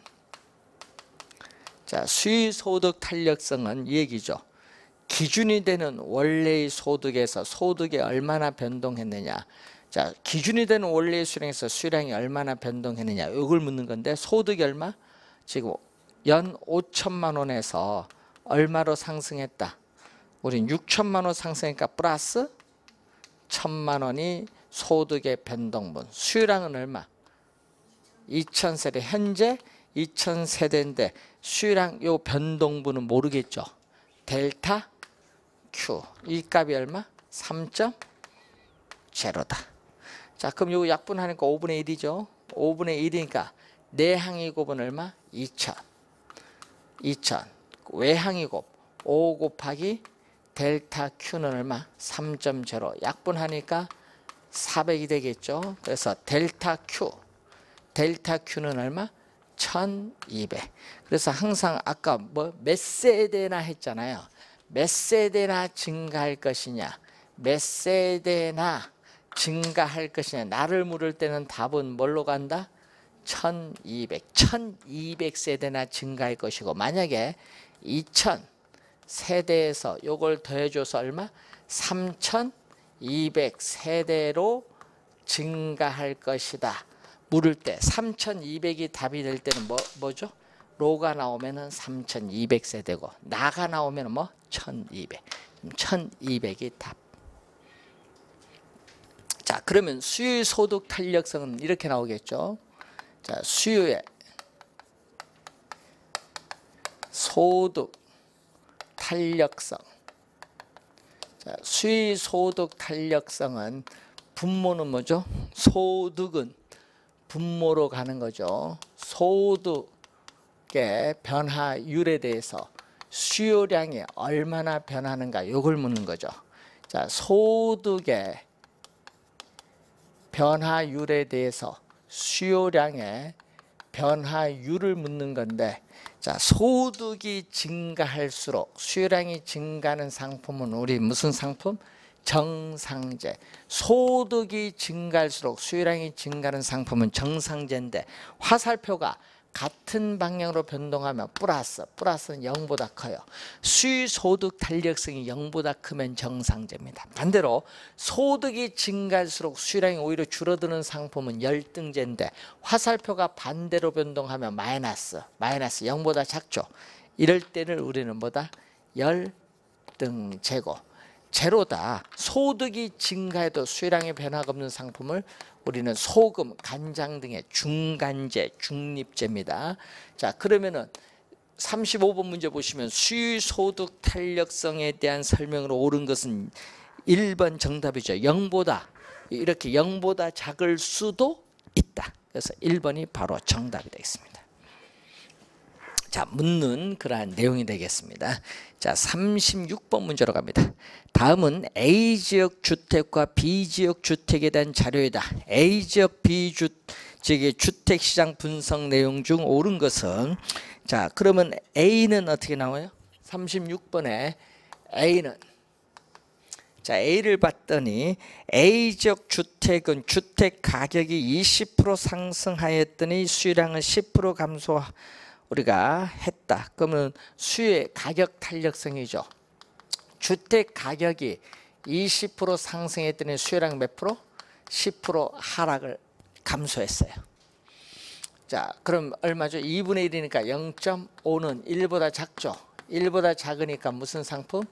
자, 수요의 소득 탄력성은 이 얘기죠. 기준이 되는 원래의 소득에서 소득이 얼마나 변동했느냐. 자, 기준이 되는 원래의 수량에서 수량이 얼마나 변동했느냐, 이걸 묻는 건데, 소득이 얼마? 지금 연 5천만 원에서 얼마로 상승했다? 우린 6천만 원 상승하니까 플러스 1,000만 원이 소득의 변동분. 수량은 얼마? 2,000세대. 현재 2,000세대인데 수량 요 변동분은 모르겠죠. 델타 Q. 이 값이 얼마? 3.0다. 자, 그럼 요 약분하니까 5분의 1이죠. 5분의 1이니까 내항의 곱은 얼마? 2,000. 2,000. 외항의 곱 5 곱하기 델타 Q는 얼마? 3.0. 약분하니까 400이 되겠죠. 그래서 델타 Q는 얼마? 1200. 그래서 항상 아까 뭐 몇 세대나 했잖아요. 몇 세대나 증가할 것이냐, 몇 세대나 증가할 것이냐, 나를 물을 때는 답은 뭘로 간다? 1200세대나 증가할 것이고, 만약에 2000세대에서 요걸 더해줘서 얼마? 3200세대로 증가할 것이다. 물을 때 3200이 답이 될 때는 뭐죠? 로가 나오면은 3200세대고 나가 나오면은 뭐 1200. 1200이 답. 자, 그러면 수요의 소득 탄력성은 이렇게 나오겠죠. 자, 수요의 소득 탄력성. 자, 수요의 소득 탄력성은 분모는 뭐죠? 소득은 분모로 가는 거죠. 소득의 변화율에 대해서 수요량이 얼마나 변하는가, 이걸 묻는 거죠. 자, 소득의 변화율에 대해서 수요량의 변화율을 묻는 건데, 자, 소득이 증가할수록 수요량이 증가하는 상품은 우리 무슨 상품? 정상재. 소득이 증가할수록 수요량이 증가하는 상품은 정상재인데, 화살표가 같은 방향으로 변동하면 플러스는 0보다 커요. 수요 소득 탄력성이 0보다 크면 정상재입니다. 반대로 소득이 증가할수록 수요량이 오히려 줄어드는 상품은 열등재인데, 화살표가 반대로 변동하면 마이너스 0보다 작죠. 이럴 때를 우리는 뭐다? 열등재고, 제로다. 소득이 증가해도 수요량의 변화가 없는 상품을 우리는 소금, 간장 등의 중간재, 중립재입니다. 자, 그러면은 35번 문제 보시면 수요소득 탄력성에 대한 설명으로 옳은 것은 1번 정답이죠. 0보다 이렇게 0보다 작을 수도 있다. 그래서 1번이 바로 정답이 되겠습니다. 자, 묻는 그러한 내용이 되겠습니다. 자, 36번 문제로 갑니다. 다음은 A지역 주택과 B지역 주택에 대한 자료이다. A지역 B지역의 주택시장 분석 내용 중 옳은 것은, 자, 그러면 A는 어떻게 나와요? 36번에 A는, 자, A를 봤더니 A지역 주택은 주택 가격이 20% 상승하였더니 수요량은 10% 감소 우리가 했다. 그러면 수요의 가격 탄력성이죠. 주택 가격이 20% 상승했더니 수요량 몇 프로? 10% 하락을 감소했어요. 자, 그럼 얼마죠? 2분의 1이니까 0.5는 1보다 작죠. 1보다 작으니까 무슨 상품?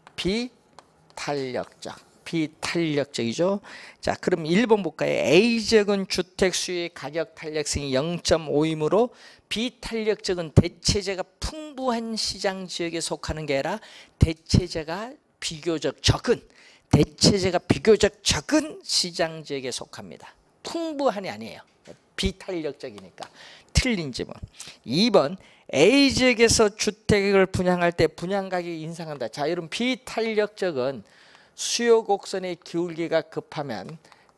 비탄력적이죠. 자, 그럼 1번 볼까요? A지역은 주택 수요의 가격 탄력성이 0.5이므로 비탄력적은 대체재가 풍부한 시장 지역에 속하는 게 아니라 대체재가 비교적 적은 시장 지역에 속합니다. 풍부한이 아니에요. 비탄력적이니까. 틀린 질문. 2번 A지역에서 주택을 분양할 때 분양가격이 인상한다. 자, 여러분 비탄력적은 수요 곡선의 기울기가 급하면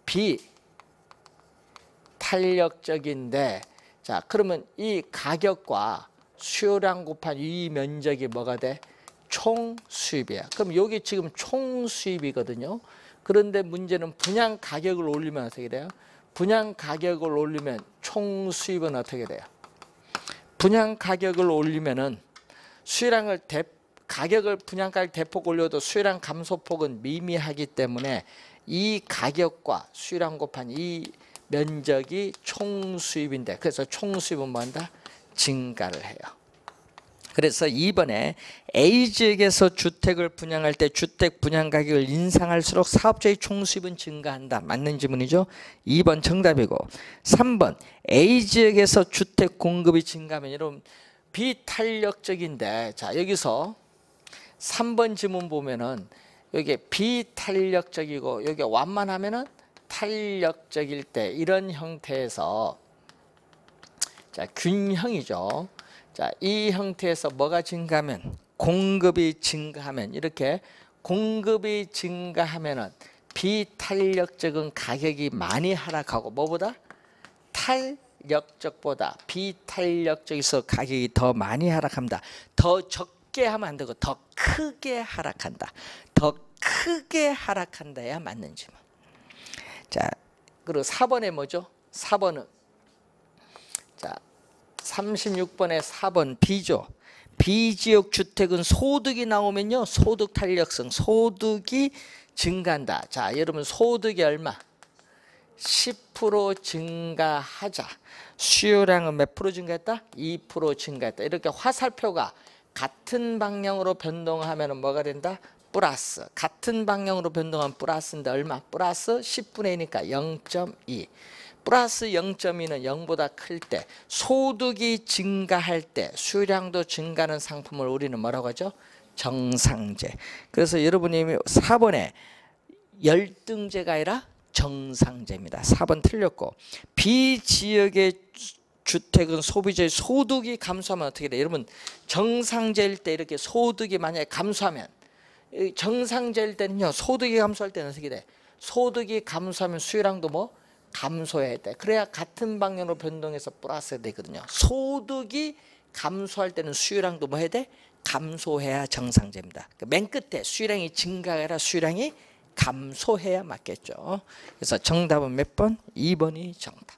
비탄력적인데, 자, 그러면 이 가격과 수요량 곱한 이 면적이 뭐가 돼? 총 수입이야. 그럼 여기 지금 총 수입이거든요. 그런데 문제는 분양 가격을 올리면 어떻게 돼요? 분양 가격을 올리면 총 수입은 어떻게 돼요? 분양 가격을 올리면은 수요량을 가격을 분양가를 대폭 올려도 수요량 감소폭은 미미하기 때문에 이 가격과 수요량 곱한 이 면적이 총 수입인데, 그래서 총 수입은 뭐한다? 증가를 해요. 그래서 2번에 A지역에서 주택을 분양할 때 주택 분양 가격을 인상할수록 사업자의 총 수입은 증가한다. 맞는 질문이죠. 2번 정답이고, 3번 A지역에서 주택 공급이 증가하면, 여러분 비탄력적인데, 자, 여기서 3번 지문 보면은 여기 비탄력적이고 여기 완만하면은 탄력적일 때, 이런 형태에서, 자, 균형이죠. 자, 이 형태에서 뭐가 증가하면, 공급이 증가하면, 이렇게 공급이 증가하면은 비탄력적은 가격이 많이 하락하고 뭐보다? 탄력적보다 비탄력적에서 가격이 더 많이 하락합니다. 더 적게 하면 안 되고 더 크게 하락한다. 더 크게 하락한다야 맞는 질문. 자, 그리고 4번에 뭐죠? 4번은, 자, 36번에 4번 B죠. B지역 주택은 소득이 나오면요, 소득 탄력성, 소득이 증가한다. 자, 여러분 소득이 얼마? 10% 증가하자. 수요량은 몇 프로 증가했다? 2% 증가했다. 이렇게 화살표가 같은 방향으로 변동하면 뭐가 된다? 플러스. 같은 방향으로 변동하면 플러스인데 얼마? 플러스 10분의 2니까 0.2. 플러스 0.2는 0보다 클 때, 소득이 증가할 때 수요량도 증가하는 상품을 우리는 뭐라고 하죠? 정상재. 그래서 여러분이 4번에 열등재가 아니라 정상재입니다. 4번 틀렸고, B지역의 주택은 소비자의 소득이 감소하면 어떻게 돼요? 여러분 정상재일 때 이렇게 소득이 만약에 감소하면, 정상재일 때는요, 소득이 감소할 때는 어떻게 돼? 소득이 감소하면 수요량도 뭐? 감소해야 돼. 그래야 같은 방향으로 변동해서 플러스 되거든요. 소득이 감소할 때는 수요량도 뭐 해야 돼? 감소해야 정상재입니다. 맨 끝에 수요량이 증가해라 수요량이 감소해야 맞겠죠. 그래서 정답은 몇 번? 2번이 정답.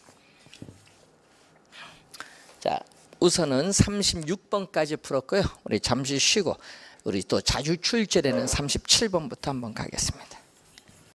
자, 우선은 36번까지 풀었고요. 우리 잠시 쉬고 우리 또 자주 출제되는 37번부터 한번 가겠습니다.